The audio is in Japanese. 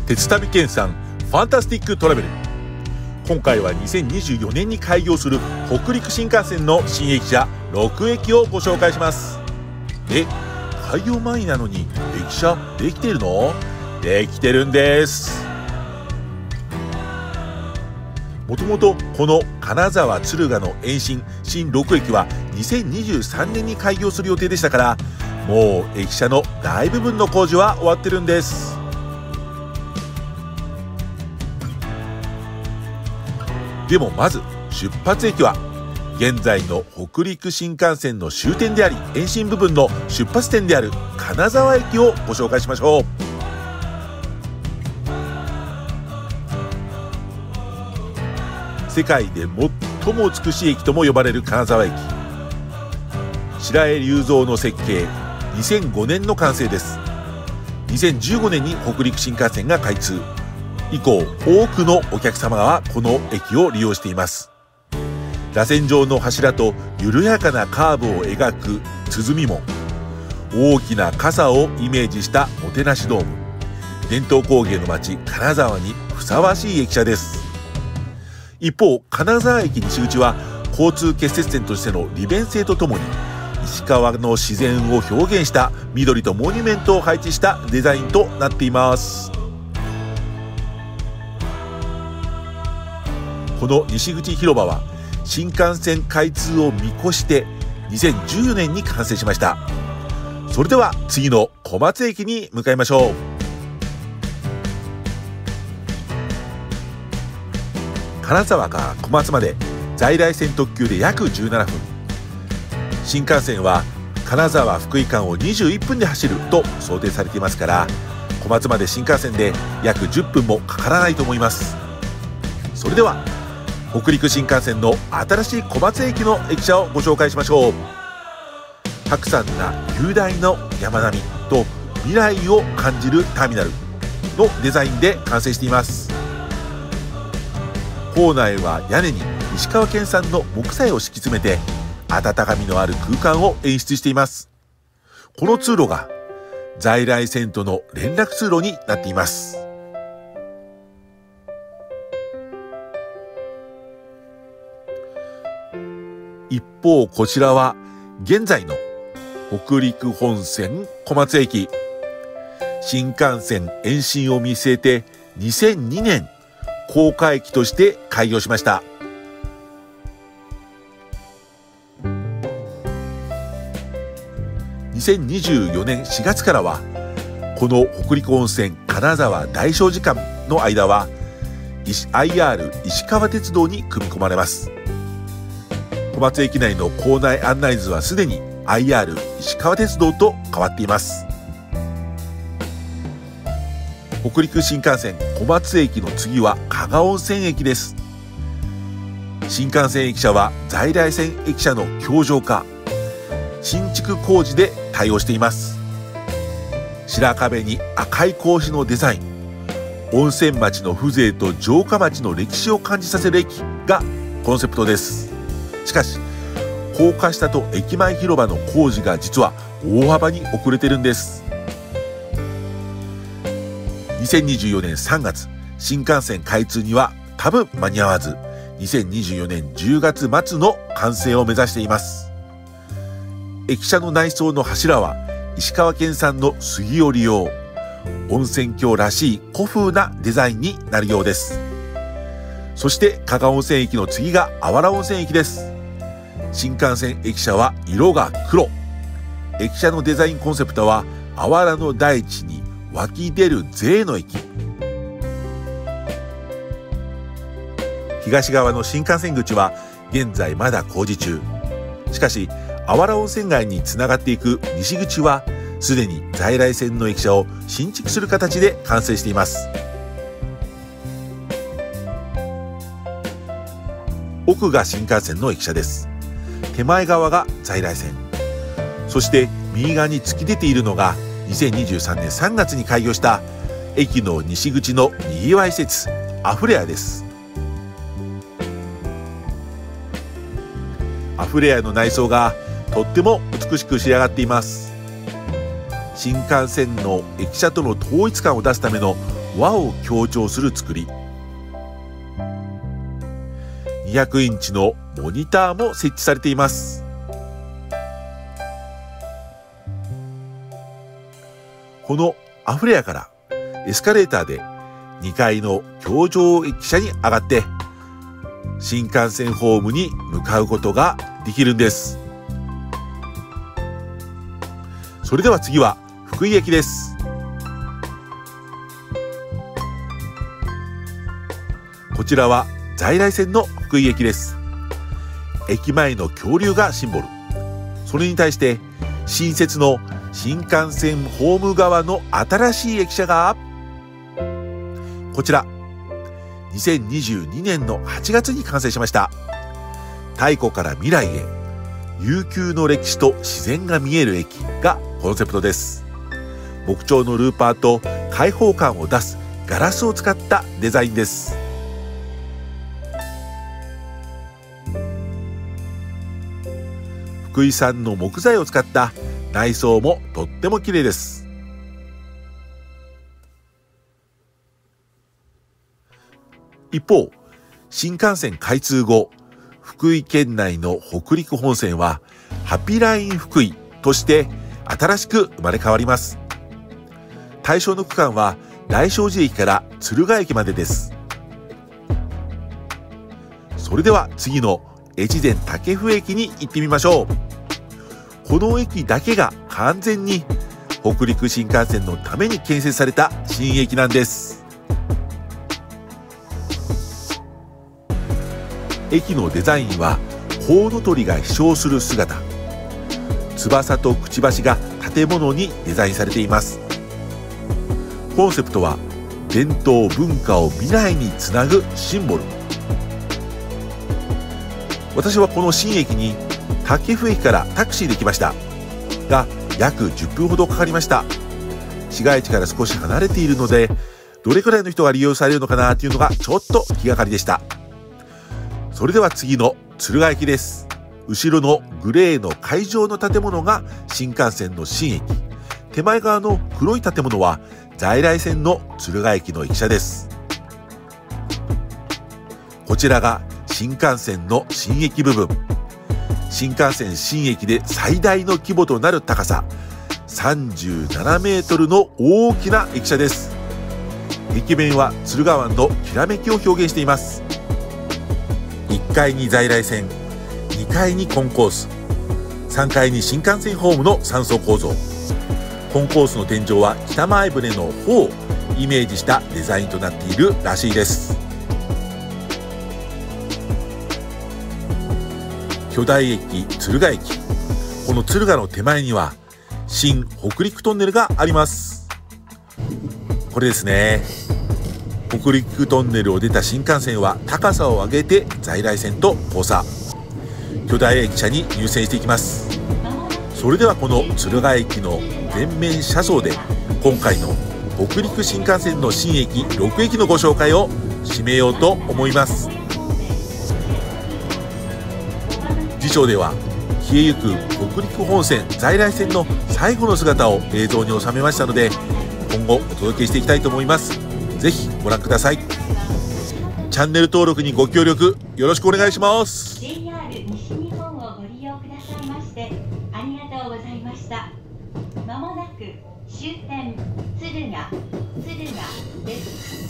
鉄旅研さんファンタスティックトラベル。今回は2024年に開業する北陸新幹線の新駅舎6駅をご紹介します。開業前なのに駅舎できてるの？できてるんです。もともとこの金沢敦賀の延伸新6駅は2023年に開業する予定でしたから、もう駅舎の大部分の工事は終わってるんです。でもまず出発駅は現在の北陸新幹線の終点であり、延伸部分の出発点である金沢駅をご紹介しましょう。世界で最も美しい駅とも呼ばれる金沢駅。白江隆三の設計、2005年の完成です。2015年に北陸新幹線が開通以降、多くのお客様はこの駅を利用しています。螺旋状の柱と緩やかなカーブを描く鼓門、大きな傘をイメージしたもてなしドーム、伝統工芸の町金沢にふさわしい駅舎です。一方、金沢駅西口は交通結節点としての利便性とともに、石川の自然を表現した緑とモニュメントを配置したデザインとなっています。この西口広場は新幹線開通を見越して2014年に完成しました。それでは次の小松駅に向かいましょう。金沢から小松まで在来線特急で約17分。新幹線は金沢福井間を21分で走ると想定されていますから、小松まで新幹線で約10分もかからないと思います。それでは北陸新幹線の新しい小松駅の駅舎をご紹介しましょう。白山な雄大の山並みと未来を感じるターミナルのデザインで完成しています。構内は屋根に石川県産の木材を敷き詰めて温かみのある空間を演出しています。この通路が在来線との連絡通路になっています。一方、こちらは現在の北陸本線小松駅。新幹線延伸を見据えて2002年高架駅として開業しました。2024年4月からはこの北陸温泉金沢大聖寺間の間は IR 石川鉄道に組み込まれます。小松駅内の構内案内図はすでに IR 石川鉄道と変わっています。北陸新幹線小松駅の次は加賀温泉駅です。新幹線駅舎は在来線駅舎の強靭化、新築工事で対応しています。白壁に赤い格子のデザイン、温泉町の風情と城下町の歴史を感じさせる駅がコンセプトです。しかし高架下と駅前広場の工事が実は大幅に遅れてるんです。2024年3月新幹線開通には多分間に合わず、2024年10月末の完成を目指しています。駅舎の内装の柱は石川県産の杉を利用、温泉郷らしい古風なデザインになるようです。そして加賀温泉駅の次があわら温泉駅です。新幹線駅舎は色が黒。駅舎のデザインコンセプトはあわらの大地に湧き出る贅の駅。東側の新幹線口は現在まだ工事中。しかしあわら温泉街につながっていく西口はすでに在来線の駅舎を新築する形で完成しています。奥が新幹線の駅舎です。手前側が在来線。そして右側に突き出ているのが2023年3月に開業した駅の西口のにぎわい施設アフレアです。アフレアの内装がとっても美しく仕上がっています。新幹線の駅舎との統一感を出すための和を強調する作り。200インチのモニターも設置されています。このアフレアからエスカレーターで2階の橋上駅舎に上がって新幹線ホームに向かうことができるんです。それでは次は福井駅です。こちらは在来線の福井駅です。駅前の恐竜がシンボル。それに対して新設の新幹線ホーム側の新しい駅舎がこちら2022年の8月に完成しました。太古から未来へ悠久の歴史と自然が見える駅がコンセプトです。木調のルーパーと開放感を出すガラスを使ったデザインです。福井産の木材を使った内装もとっても綺麗です。一方、新幹線開通後、福井県内の北陸本線はハピライン福井として新しく生まれ変わります。対象の区間は大正寺駅から敦賀駅までです。それでは次の越前武生駅に行ってみましょう。この駅だけが完全に北陸新幹線のために建設された新駅なんです。駅のデザインはコウノトリが飛翔する姿、翼とくちばしが建物にデザインされています。コンセプトは伝統文化を未来につなぐシンボル。私はこの新駅に武生駅からタクシーで来ましたが、約10分ほどかかりました。市街地から少し離れているので、どれくらいの人が利用されるのかなというのがちょっと気がかりでした。それでは次の敦賀駅です。後ろのグレーの会場の建物が新幹線の新駅、手前側の黒い建物は在来線の敦賀駅の駅舎です。こちらが新幹線の新駅部分。新幹線新駅で最大の規模となる高さ37メートルの大きな駅舎です。駅面は敦賀湾のきらめきを表現しています。1階に在来線、2階にコンコース、3階に新幹線ホームの3層構造。コンコースの天井は北前船の帆をイメージしたデザインとなっているらしいです。巨大駅敦賀駅。この敦賀の手前には新北陸トンネルがあります。これですね。北陸トンネルを出た新幹線は高さを上げて在来線と交差、巨大駅舎に入線していきます。それではこの敦賀駅の全面車窓で今回の北陸新幹線の新駅6駅のご紹介を締めようと思います。次章では消えゆく北陸本線在来線の最後の姿を映像に収めましたので、今後お届けしていきたいと思います。ぜひご覧ください。チャンネル登録にご協力よろしくお願いします。 JR 西日本をご利用くださいましてありがとうございました。まもなく終点敦賀です。